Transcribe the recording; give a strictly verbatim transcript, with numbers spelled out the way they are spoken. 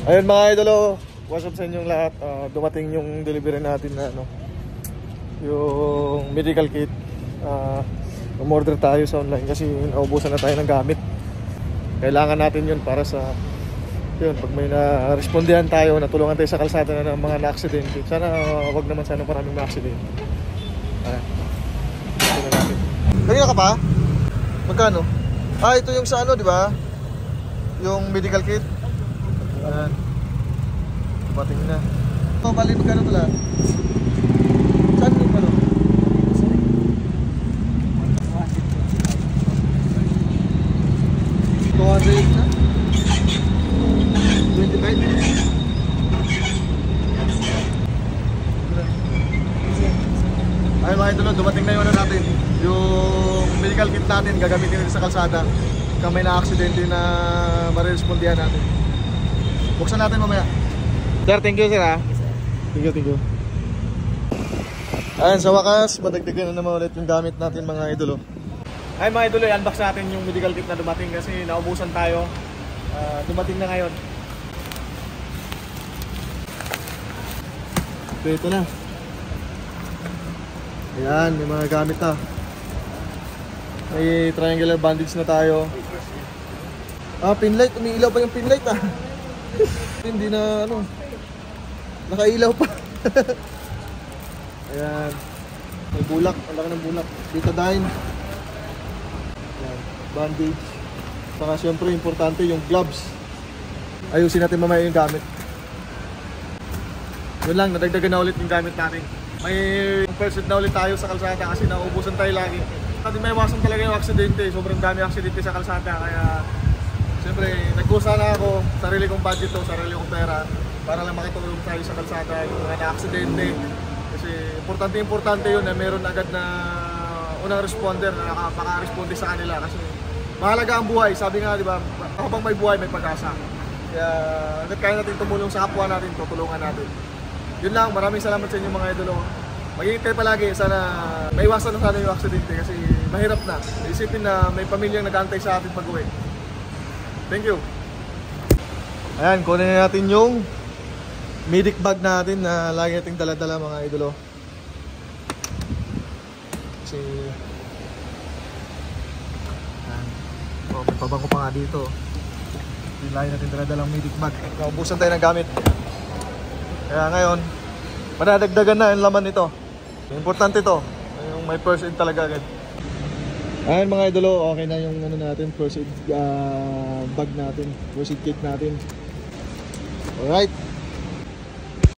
Ayun mga idolo, what's up sa inyong lahat. uh, Dumating yung delivery natin na ano, yung medical kit. uh, Umorder tayo sa online kasi naubusan na tayo ng gamit. Kailangan natin yun para sa yun, pag may na-respondihan tayo, natulungan tayo sa kalsada na ng mga na-aksidente. Sana uh, wag naman sana maraming na-aksidente. Ayan, ito na natin. Kanina ka pa? Magkano? Ah, ito yung sa ano, di ba? Yung medical kit. Ayan. Dumating na. Oh, bali magkano ito lahat? Saan yung ano? two hundred na? twenty-five? Ay mga idolo, dumating na yung ano natin. Yung medical kit natin, gagamitin natin sa kalsada. Kung may na-aksidente na marirespondihan natin. Buksan natin mamaya. Sir, thank you sir ha. Thank you, thank you. Ayan, sa wakas, madagdagan na naman ulit yung gamit natin mga idolo. Ay mga idolo, i-unbox natin yung medical kit na dumating kasi naubusan tayo. uh, Dumating na ngayon. So ito na. Ayan, may mga gamit na. May triangular bandage na tayo. Ah, pinlight, umiilaw pa yung pinlight ah. Hindi na ano, nakailaw pa. Ayan, may bulak, malaki ng bulak. Betadine. Ayan, bandage. Saka syempre importante yung gloves. Ayusin natin mamaya yung gamit. Yun lang, nadagdagan na ulit yung gamit natin. May first aid na ulit tayo sa kalsada kasi nauubusan tayo lagi. Kasi may iwasan talaga yung aksidente. Sobrang dami aksidente sa kalsada. Kaya siyempre nagkusa na ako, sarili kong budget to, sarili kong pera para lang makatulong tayo sa kalsada yung mga na-aksidente. Kasi importante-importante yun na meron agad na unang responder na nakapaka-responde sa kanila. Kasi mahalaga ang buhay. Sabi nga, di ba, habang may buhay, may pag-asa. Kaya agad kaya natin tumulong sa kapwa natin, tutulungan natin. Yun lang, maraming salamat sa inyo mga idolo. Mag-iintay palagi, sana maiwasan na sana yung aksidente kasi mahirap na. Isipin na may pamilyang nag-aantay sa atin pag-uwi. Thank you. Ayan, kunin na natin yung medic bag natin na lagi nating dala-dala mga idolo. Kasi ayan, oh, may pabango pa nga dito. Yung lagi natin dala-dalang medic bag. Naubusan tayo ng gamit. Kaya ngayon, madadagdagan na yung laman nito. Importante to, yung may first aid talaga agad. Ayan mga idolo, okay na yung ano natin, first aid uh, bag natin, first aid kit natin. Alright.